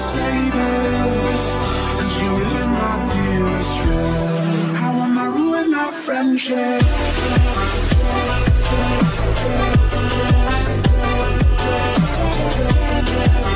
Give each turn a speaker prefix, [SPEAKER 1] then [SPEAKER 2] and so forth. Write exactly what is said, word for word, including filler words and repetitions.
[SPEAKER 1] say this, 'cause you really my dearest friend. How am I ruin our friendship? Yeah.